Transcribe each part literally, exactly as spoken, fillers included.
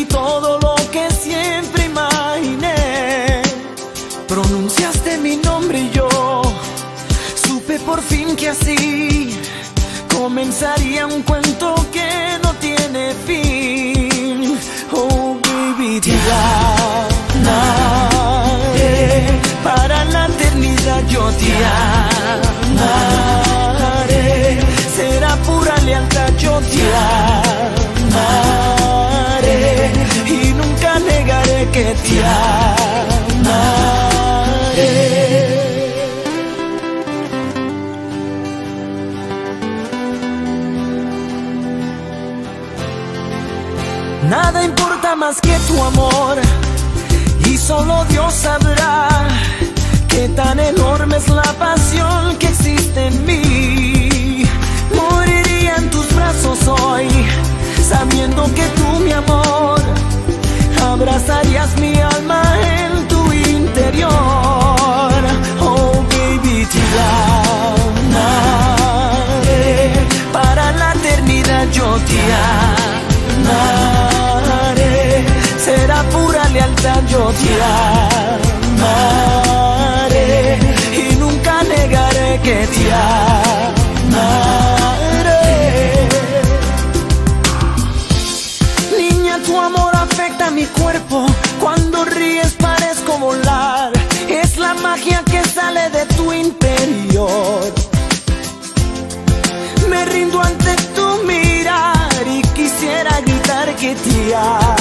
y todo lo que siempre imaginé. Pronunciaste mi nombre y yo supe por fin que así comenzaría un cuento que no tiene fin. Oh baby, te amaré para la eternidad, yo te amaré. Será pura lealtad, yo te amaré y nunca negaré que te amaré. Nada importa más que tu amor, y solo Dios sabrá qué tan enorme es la pasión que existe en mí. Moriría en tus brazos hoy, sabiendo que tú, mi amor, abrazarías mi alma en tu interior. Oh baby, te amaré para la eternidad, yo te amaré. Será pura lealtad, yo te amaré y nunca negaré que te amaré. Niña, tu amor afecta mi cuerpo, cuando ríes parezco volar. Es la magia que sale de tu interior. Me rindo ante tu mirar y quisiera gritar que te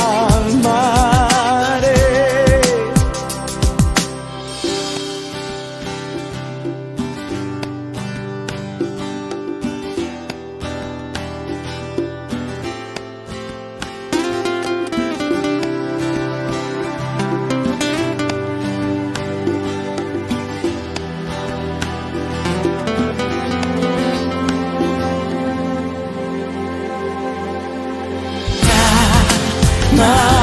amaré. My